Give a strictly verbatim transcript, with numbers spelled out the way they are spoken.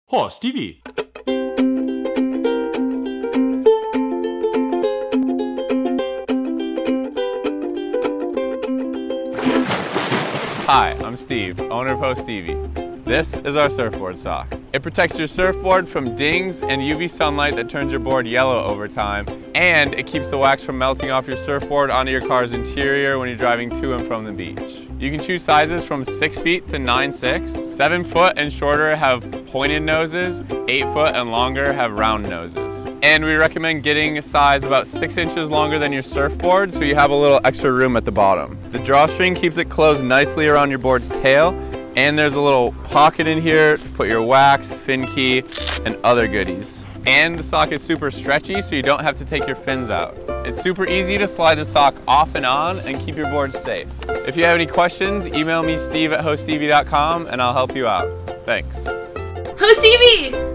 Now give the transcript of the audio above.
Oh, Stevie. Hi, I'm Steve, owner of Ho Stevie. This is our surfboard sock. It protects your surfboard from dings and U V sunlight that turns your board yellow over time, and it keeps the wax from melting off your surfboard onto your car's interior when you're driving to and from the beach. You can choose sizes from six feet to nine six. seven foot and shorter have pointed noses, eight foot and longer have round noses. And we recommend getting a size about six inches longer than your surfboard so you have a little extra room at the bottom. The drawstring keeps it closed nicely around your board's tail, and there's a little pocket in here to put your wax, fin key, and other goodies. And the sock is super stretchy so you don't have to take your fins out. It's super easy to slide the sock off and on and keep your board safe. If you have any questions, email me Steve at ho stevie dot com and I'll help you out. Thanks. Ho Stevie!